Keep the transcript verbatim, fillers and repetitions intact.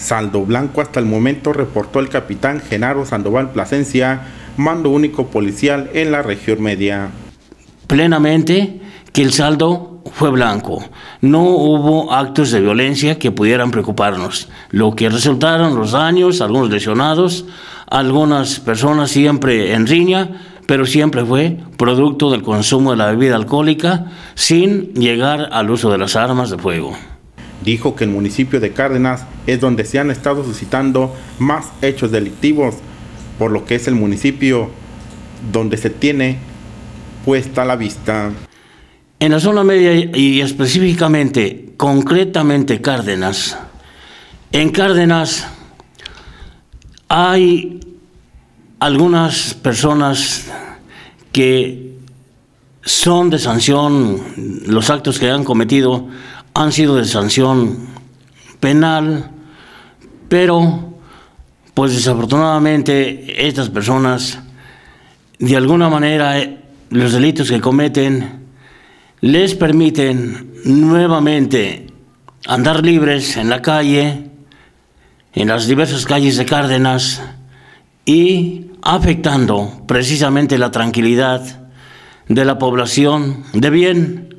Saldo blanco hasta el momento, reportó el capitán Genaro Sandoval Plasencia, mando único policial en la región media. Plenamente que el saldo fue blanco. No hubo actos de violencia que pudieran preocuparnos. Lo que resultaron los daños, algunos lesionados, algunas personas siempre en riña, pero siempre fue producto del consumo de la bebida alcohólica sin llegar al uso de las armas de fuego. Dijo que el municipio de Cárdenas es donde se han estado suscitando más hechos delictivos, por lo que es el municipio donde se tiene puesta la vista. En la zona media y específicamente, concretamente Cárdenas, en Cárdenas hay algunas personas que son de sanción, los actos que han cometido han sido de sanción penal, pero pues desafortunadamente estas personas, de alguna manera, los delitos que cometen les permiten nuevamente andar libres en la calle, en las diversas calles de Cárdenas, y afectando precisamente la tranquilidad de la población de bien,